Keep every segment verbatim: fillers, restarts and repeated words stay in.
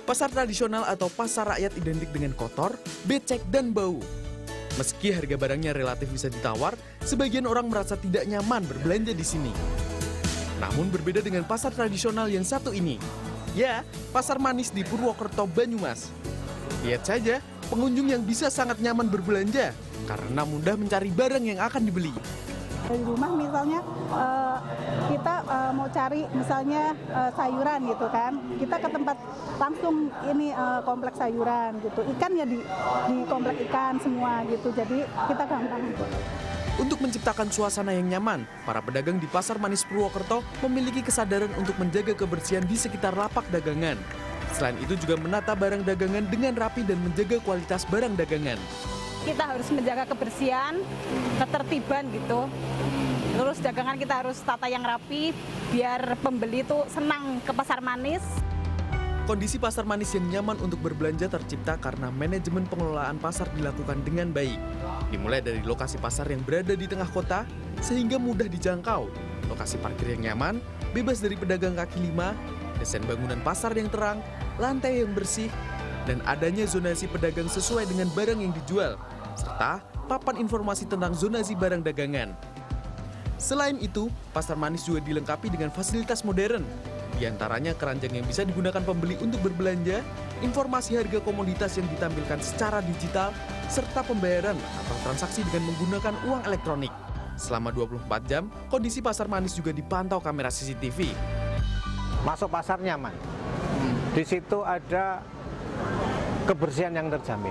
Pasar tradisional atau pasar rakyat identik dengan kotor, becek, dan bau. Meski harga barangnya relatif bisa ditawar, sebagian orang merasa tidak nyaman berbelanja di sini. Namun berbeda dengan pasar tradisional yang satu ini. Ya, Pasar Manis di Purwokerto, Banyumas. Lihat saja, pengunjung yang bisa sangat nyaman berbelanja karena mudah mencari barang yang akan dibeli. Dari rumah misalnya uh, kita uh, mau cari misalnya uh, sayuran gitu kan, kita ke tempat langsung ini uh, kompleks sayuran gitu, ikan ya di, di kompleks ikan semua gitu, jadi kita gampang. Untuk menciptakan suasana yang nyaman, para pedagang di Pasar Manis Purwokerto memiliki kesadaran untuk menjaga kebersihan di sekitar lapak dagangan. Selain itu juga menata barang dagangan dengan rapi dan menjaga kualitas barang dagangan. Kita harus menjaga kebersihan, ketertiban gitu. Terus dagangan kita harus tata yang rapi, biar pembeli itu senang ke Pasar Manis. Kondisi Pasar Manis yang nyaman untuk berbelanja tercipta karena manajemen pengelolaan pasar dilakukan dengan baik. Dimulai dari lokasi pasar yang berada di tengah kota, sehingga mudah dijangkau. Lokasi parkir yang nyaman, bebas dari pedagang kaki lima, desain bangunan pasar yang terang, lantai yang bersih, dan adanya zonasi pedagang sesuai dengan barang yang dijual, serta papan informasi tentang zonasi barang dagangan. Selain itu, Pasar Manis juga dilengkapi dengan fasilitas modern, di antaranya keranjang yang bisa digunakan pembeli untuk berbelanja, informasi harga komoditas yang ditampilkan secara digital, serta pembayaran atau transaksi dengan menggunakan uang elektronik. Selama dua puluh empat jam, kondisi Pasar Manis juga dipantau kamera C C T V. Masuk pasar nyaman. Di situ ada kebersihan yang terjamin.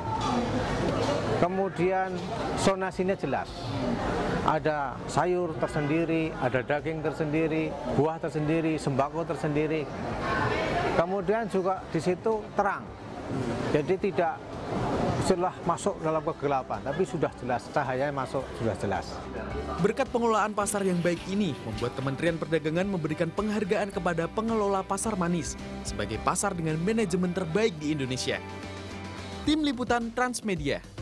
Kemudian zonasinya jelas. Ada sayur tersendiri, ada daging tersendiri, buah tersendiri, sembako tersendiri. Kemudian juga di situ terang. Jadi tidak setelah masuk dalam kegelapan, tapi sudah jelas, cahaya masuk sudah jelas. Berkat pengelolaan pasar yang baik ini, membuat Kementerian Perdagangan memberikan penghargaan kepada pengelola Pasar Manis sebagai pasar dengan manajemen terbaik di Indonesia. Tim Liputan Transmedia.